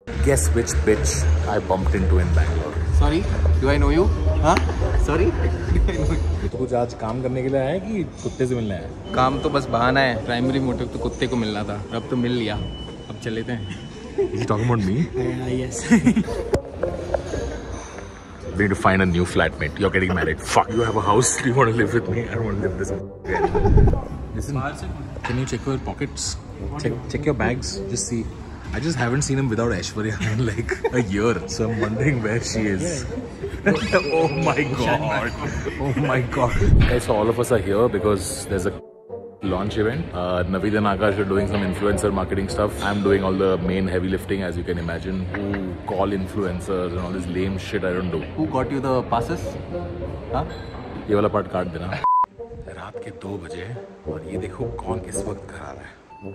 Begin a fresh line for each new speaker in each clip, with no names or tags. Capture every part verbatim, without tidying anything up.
Guess which bitch I bumped into in Bangalore.
Sorry, do I know you? हाँ? Sorry?
तो कुछ आज काम करने के लिए आया कि कुत्ते से मिलना है?
काम तो बस बहाना है, प्राइमरी मोटिव तो कुत्ते को मिलना था, अब तो मिल लिया, अब चल लेते हैं।
Is he talking about me?
Uh, yes.
We need to find a new flatmate. You're getting married. Fuck. You have a house. Do you want to live with me? I don't want to live this again. Listen, can you check your pockets? Check, check your bags. Just see. I just haven't seen him without Aishwarya in like a year. So I'm wondering where she is. Oh my god. Oh my god. Okay, so all of us are here because there's a launch event. Uh, Naveed and Akash are doing some influencer marketing stuff. I'm doing all the main heavy lifting, as you can imagine. Who call influencers and all this lame shit I don't do.
Who got you the passes? Huh?
ये वाला part काट देना। रात के दो बजे और ये देखो कौन किस वक्त घर आ रहा है।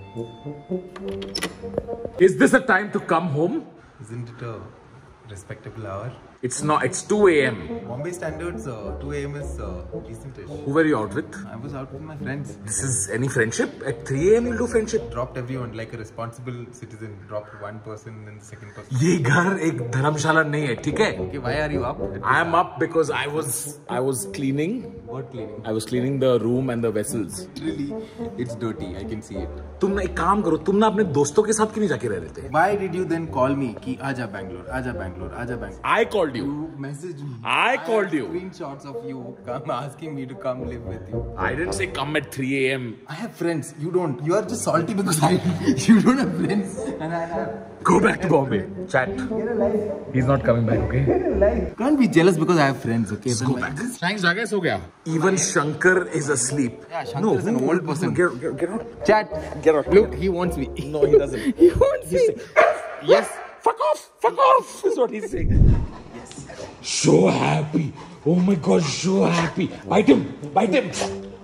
Is this a time to come home?
Isn't it a respectable hour?
It's not. It's two A M
Bombay standards, uh, two A M is uh, decentish.
Who were you out with?
I was out with my friends.
This is any friendship? At three A M you'll do friendship?
Dropped everyone like a responsible citizen. Dropped one person and the second person.
ये घर एक धर्मशाला नहीं है, ठीक है?
Okay, why are you up?
I am up because I was I was cleaning.
What cleaning?
I was cleaning the room and the vessels.
Really, it's dirty. I can see it.
तुम ना एक काम करो, तुम ना अपने दोस्तों के साथ क्यों नहीं जाके रह रहे थे?
Why did you then call me? कि आजा Bangalore, आजा Bangalore, आजा Bangalore.
I called you.
You messaged me.
I called
have
you.
Screenshots of you come asking me to come live with you.
I didn't say come at three A M
I have friends. You don't. You are just salty because I. You don't have friends, and I have.
Go back to Bombay. Chat. He's not coming back, okay?
Can't be jealous because I have friends. Okay.
Go back. Thanks, Jaga. So gaya. Even Shankar is asleep.
Yeah, Shankar is an
who-
old person.
Get, get, get out.
Chat.
Get out.
Look, he wants me.
No, he doesn't.
He wants me.
Yes. Fuck off. Fuck off. Is what he's saying. Yes. So happy. Oh my god, so happy. Bite him. Bite him.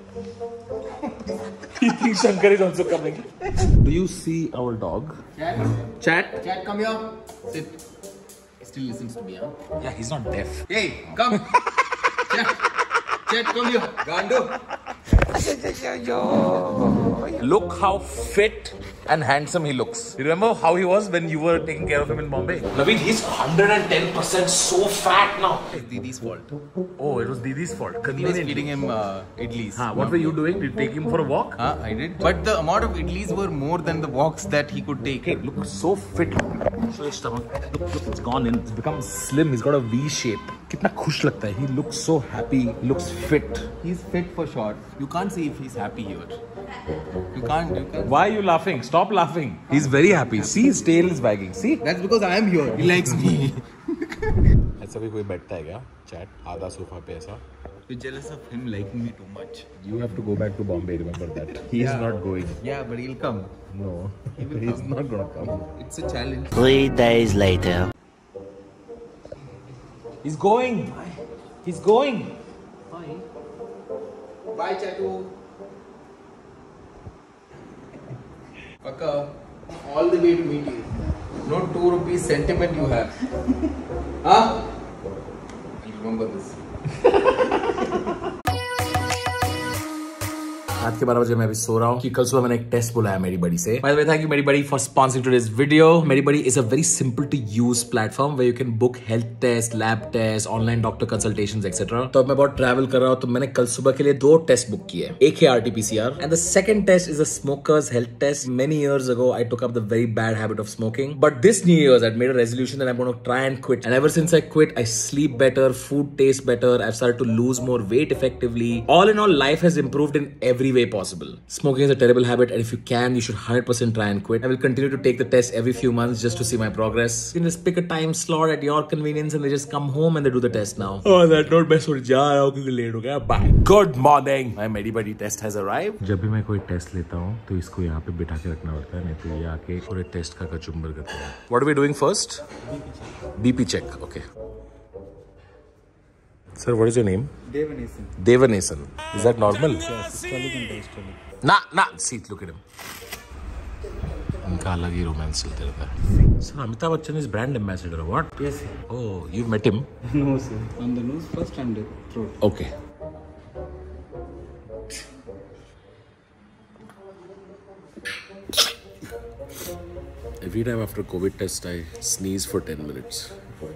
He thinks Shankar is also coming. Do you see our dog?
Chat,
Chat?
chat, come here. Sit. He still listens to me, huh?
Yeah, he's not deaf.
Hey, come. Chat, chat, come here. Gandu.
Look how fit and handsome he looks. You remember how he was when you were taking care of him in Bombay? Naveed, he's one hundred ten percent so fat now.
It's Didi's fault.
Oh, it was Didi's fault.
He was
Convenient.
feeding him uh, idlis.
Huh, what were you doing? Did you take him for a walk?
Huh, I did. But the amount of idlis were more than the walks that he could take.
Hey, look so fit. Show his stomach. Look, look, it's gone in. It's become slim. He's got a V shape. कितना खुश लगता है. He looks so happy. He looks fit.
He's fit for short. You can't see if he's happy here. You can't. You can't.
Why are you laughing? Stop laughing. He's very happy. See, his tail is wagging. See?
That's because I am here. He likes me.
ऐसा भी कोई बैठता है क्या? Chat आधा sofa पे ऐसा.
You're jealous of him liking me too much.
You have to go back to Bombay. Remember that. He's
Yeah.
not going.
Yeah, but he'll come.
No,
He will
he's
come.
not gonna come.
It's a challenge.
Three days later.
He's going. He's going.
Bye, Chatu. Paka, all the way to meet you. No two rupees sentiment you have. Huh? I'll remember this.
रात के बारह बजे मैं अभी सो रहा हूँ कि कल सुबह मैंने एक टेस्ट बुलाया मेरी बड़ी से. By the way, thank you मेरी बड़ी for sponsoring today's video. मेरी बड़ी is a very simple to use platform where you can book health tests, lab tests, online doctor consultations, et cetera. तो अब मैं बहुत travel कर रहा हूँ तो मैंने कल सुबह के लिए दो टेस्ट बुक किए. एक है R T P C R and the second test is a smoker's health test. Many years ago I took up the very bad habit of smoking, but this New Year's I'd made a resolution that I'm going to try and quit. And ever since I quit, I sleep better, food tastes better, I've started to lose more weight effectively. All in all, life has improved in every way possible. Smoking is a terrible habit and if you can, you should one hundred percent try and quit. I will continue to take the test every few months just to see my progress. You can just pick a time slot at your convenience and they just come home and they do the test now. Oh, that note मैं सो जा रहा हूँ क्योंकि late हो गया. Bye. Good morning. My Medibuddy test has arrived. जब भी मैं कोई टेस्ट लेता हूँ तो इसको यहाँ पे बिठा के रखना पड़ता है, नहीं तो ये आके पूरे टेस्ट का कचुम्बर करता है. What are we doing first? B P check. Okay. Sir, what is your name?
Devanesan.
Devanesan. Is that normal?
Yes,
Nah, nah. See, look at him. उनका अलग ही रोमांस चलते रहता है. Sir, Amitabh Bachchan is brand ambassador or what?
Yes, sir.
Oh, you've met him?
No, sir. On the nose first and the throat.
Okay. Every time after COVID test, I sneeze for ten minutes.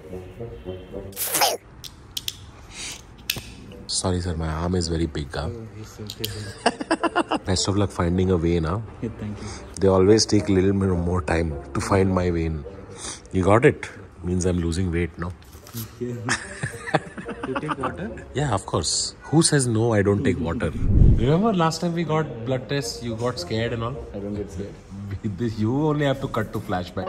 Sorry, sir. My arm is very big. Huh? Best of luck finding a vein. Huh?
Yeah, thank you.
They always take a little bit more time to find my vein. You got it? Means I'm losing weight, no?
Yeah. You take water?
Yeah, of course. Who says no, I don't take water? Remember last time we got blood tests, you got scared and all?
I don't get scared.
You only have to cut to flashback.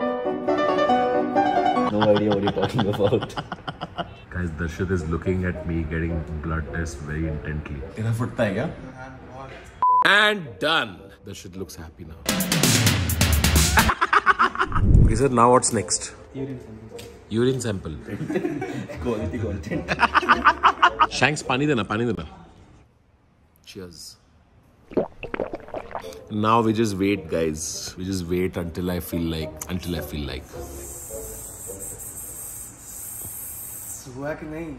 No idea what you're talking about.
Guys, Darshit is looking at me getting blood test very intently. And done. Darshit looks happy now. Okay, sir, now what's next?
Urine sample.
Urine sample.
Quality content.
Shanks, pani dena, pani dena. Cheers. Now we just wait, guys. We just wait until I feel like, until I feel like.
Swag nahi.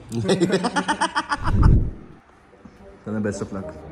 Best of luck.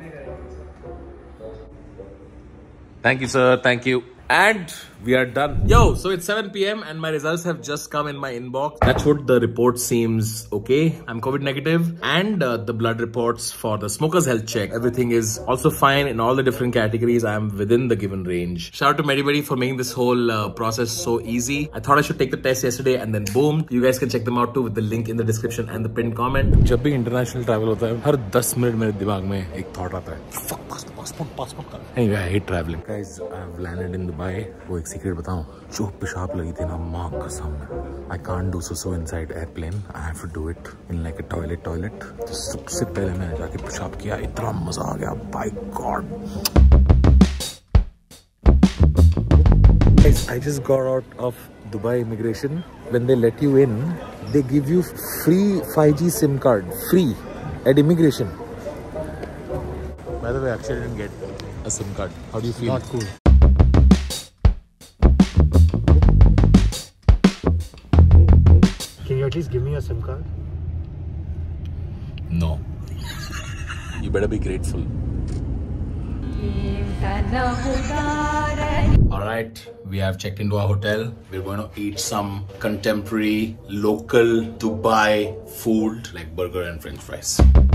Thank you, sir. Thank you. And we are done. Yo, so it's seven p m and my results have just come in my inbox. That's what the report seems okay. I'm COVID negative, and uh, the blood reports for the smoker's health check. Everything is also fine in all the different categories. I am within the given range. Shout out to Medibuddy for making this whole uh, process so easy. I thought I should take the test yesterday and then boom. You guys can check them out too with the link in the description and the pinned comment. जब भी international travel होता है, हर ten minute मेरे दिमाग में एक thought आता है. Fuck passport, passport, passport. Anyway, I hate traveling. Guys, I've landed in Dubai. वो एक secret बताऊं, जो पेशाब लगी थी ना माँ कसम, I can't do so inside airplane. I have to do it in like a toilet toilet. तो सबसे पहले मैं जाके पेशाब किया, इतना मजा आ गया, by God. Guys, I just got out of Dubai immigration. When they let you in, they give you free five G SIM card, free at immigration. By the way, Akshay didn't get a SIM card. How do you feel?
Not cool.
Can you at least give me a SIM card?
No. You better be grateful. Alright, we have checked into our hotel. We're going to eat some contemporary, local Dubai food like burger and french fries.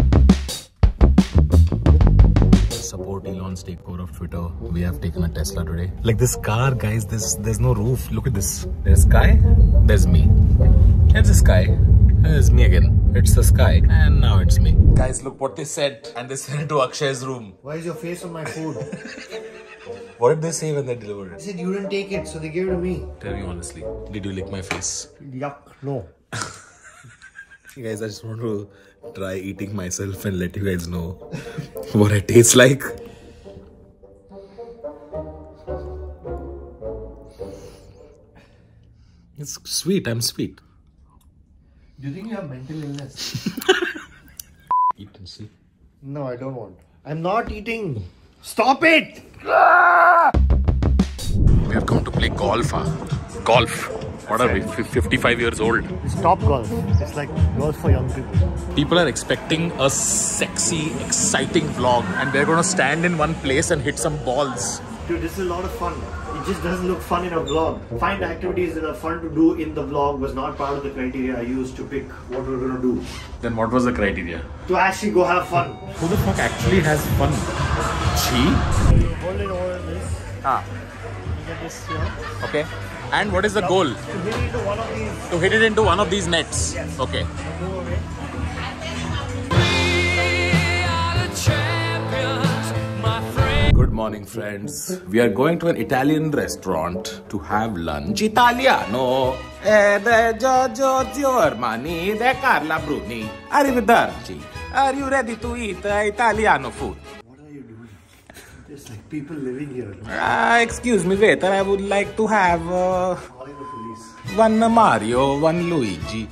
Support Elon's takeover of Twitter. We have taken a Tesla today. Like this car, guys, there's, there's no roof. Look at this. There's sky, there's me. There's the sky. There's me again. It's the sky. And now it's me. Guys, look what they said. And they sent it to Akshay's room.
Why is your face on my food?
What did they say when they delivered
They
it?
said you didn't take it, so they gave it to me.
Tell me honestly. Did you lick my face?
Yuck, no.
Guys, I just want to try eating myself and let you guys know what it tastes like. It's sweet. I'm sweet.
Do you think you have mental illness?
Eat and see.
No, I don't want. I'm not eating. Stop it!
We have come to play golf. Huh? Golf. What are we? fifty-five years old.
It's top golf. It's like golf for young people.
People are expecting a sexy, exciting vlog, and we're going to stand in one place and hit some balls.
Dude, this is a lot of fun. It just doesn't look fun in a vlog. Find activities that are fun to do in the vlog was not part of the criteria I used to pick what we're going to do.
Then what was the criteria?
To actually go have fun.
Who the fuck actually has fun? Chi?
Hold it over this.
Ah.
You get this here.
Okay. And what is the goal?
To hit it into one of these.
To hit it into one of these nets?
Yes.
Okay.
Go away.
Good morning, friends. We are going to an Italian restaurant to have lunch. Italiano. E de Giorgio Armani, de Carla Bruni. Arrivederci. Are you ready to eat uh, Italiano food?
What are you doing? There's like people living here.
Uh, excuse me, waiter. I would like to have uh,
Calling the police.
one Mario, one Luigi.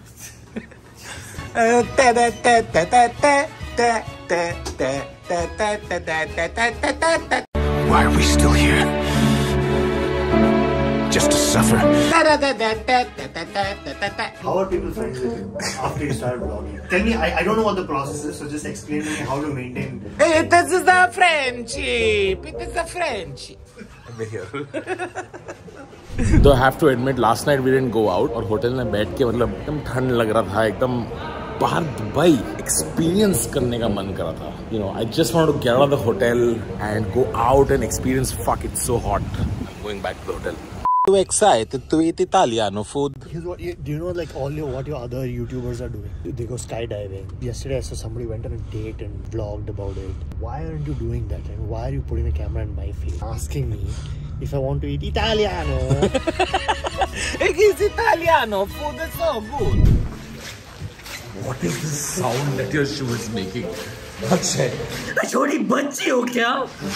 Uh, te- te- te- te- te- te- te- te- te- te- te- te- te- te- te- te- te-
Why are we still here? Just to suffer.
How are people friends with him after you started vlogging? Tell me, I, I don't know what the process is, so just explain to me how to maintain.
It is the friendship. It is the friendship. we're here. Though I have to admit, last night we didn't go out और hotel में बैठ के मतलब एकदम ठंड लग रहा था, एकदम बाहर दुबई एक्सपीरियंस करने का मन कर रहा था. You know, I just wanted to get out of the hotel and go out and experience. Fuck, it's so hot. I'm going back to the hotel. Too excited to eat Italiano food.
Here's what you, do you know, like all your what your other YouTubers are doing? They go skydiving. Yesterday I saw somebody went on a date and vlogged about it. Why aren't you doing that? And why are you putting the camera in my face, asking me if I want to eat Italiano?
It is Italiano food. It's so good. What is this sound that your shoe is making? छोटी बच्ची हो क्या?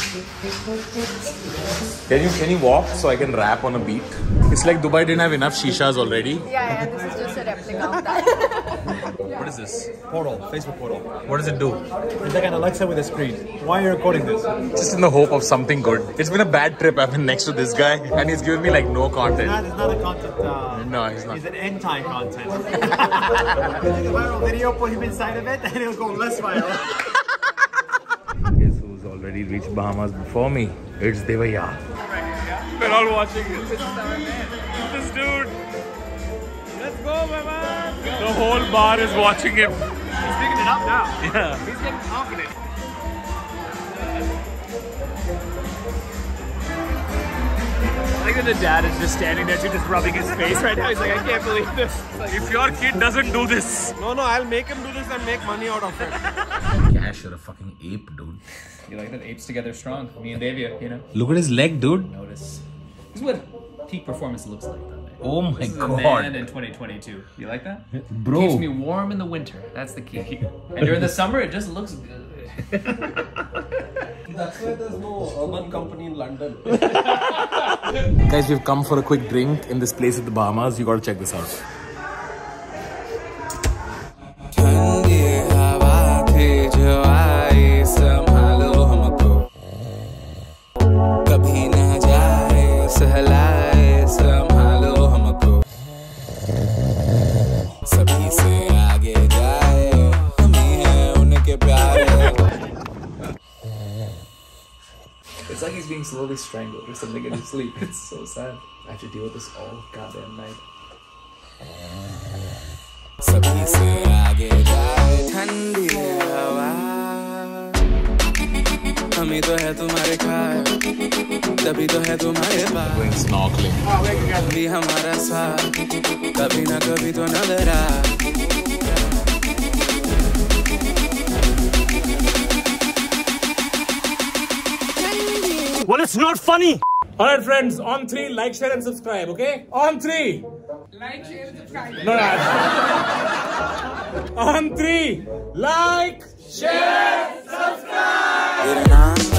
Can you can you walk so I can rap on a beat? It's like Dubai didn't have enough shishas already.
Yeah, yeah, this is just a replica of that.
What is this?
Portal, Facebook portal.
What does it do?
It's like an Alexa with a screen. Why are you recording this?
Just in the hope of something good. It's been a bad trip. I've been next to this guy and he's given me like no content.
It's not, it's not a content. Uh,
No, he's not.
It's an anti-content. You take a viral video, put him inside of it, and it'll go less viral.
Guess who's already reached Bahamas before me? It's Devaya. We're all watching it. This dude. Let's go, my man. The whole bar is watching him.
He's picking it up now.
Yeah.
He's getting confident. I think that the dad is just standing there too, just rubbing his face right now. He's like, I can't believe this. Like,
If your kid doesn't do this.
no, no, I'll make him do this and make money out of it.
Cash, you're a fucking ape, dude.
You like that? Apes together strong. Me and Davia, you know.
Look at his leg, dude.
Notice. This is what peak performance looks like, though. Man.
Oh my
this is
God.
a man in twenty twenty-two. You like that?
Bro.
Keeps me warm in the winter. That's the key. And during the summer, it just looks good.
That's why there's no urban company in London.
Guys, we've come for a quick drink in this place at the Bahamas. You gotta check this out.
It's like he's being slowly strangled or something in his sleep. It's so sad. I have to deal with this all goddamn night.
सभी से आगे जाए ठंडी हवा हम ही तो है तुम्हारे खाए तभी तो है तुम्हारे पास
Going snorkeling.
भी हमारा साथ कभी ना कभी तो नजर आ
Well, it's not funny.
Alright, friends, on three, like, share, and subscribe, okay? On three.
Like, share, and subscribe.
No, no. On three, like, share, subscribe.